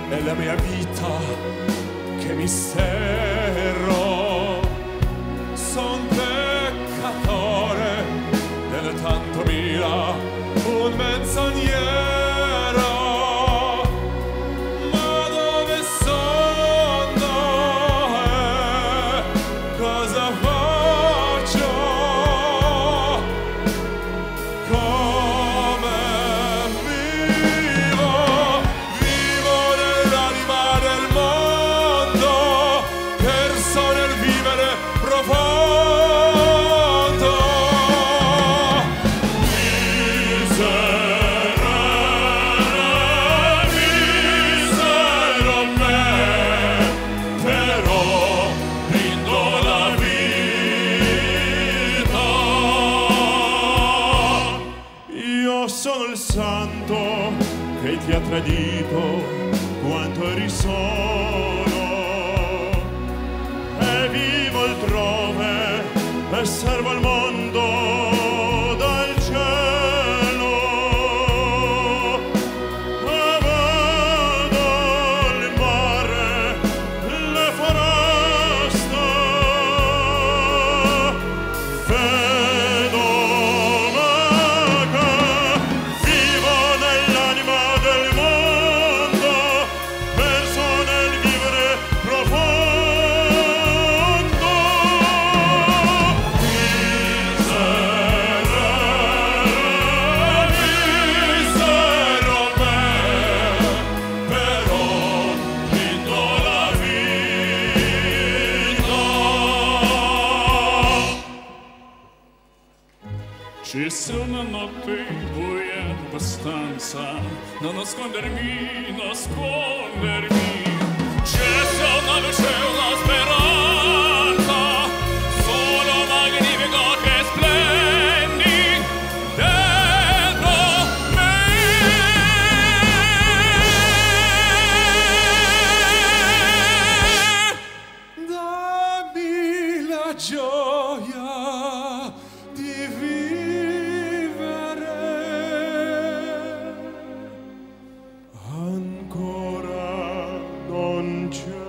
è la mia vita, che mistero. Son peccatore del tanto mira, un menzognero. Ma dove sono e cosa faccio? Come vivo? Vivo nell'anima del mondo, perso nel vivere profondo. Misero me, però rindo la vita. Io sono il santo che ti ha tradito quanto eri solo, e vivo altrove e servo al mondo dal cielo, e vado al mare, le foreste, vedo che vivo nell'anima del mondo, perso nel vivere profondo. Misero me, però rindo la vita. Ci sono notti buie abbastanza da nascondermi, nascondermi. C'è una luce, una speranza, solo magnifico che splendi dentro me. Dammi la gioia di vivere. Ancora non c'è